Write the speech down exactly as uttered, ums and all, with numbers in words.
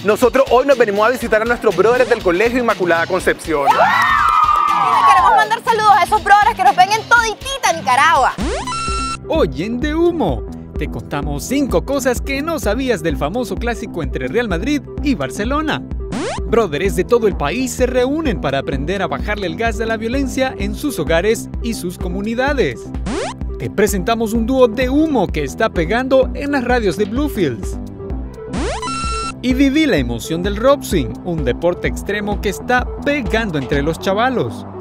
Nosotros hoy nos venimos a visitar a nuestros brothers del Colegio Inmaculada Concepción. Y le queremos mandar saludos a esos brothers que nos ven en toditita Nicaragua. Oyen de humo. Te contamos cinco cosas que no sabías del famoso clásico entre Real Madrid y Barcelona. Brothers de todo el país se reúnen para aprender a bajarle el gas a la violencia en sus hogares y sus comunidades. Te presentamos un dúo de humo que está pegando en las radios de Bluefields. Y viví la emoción del rope swing, un deporte extremo que está pegando entre los chavalos.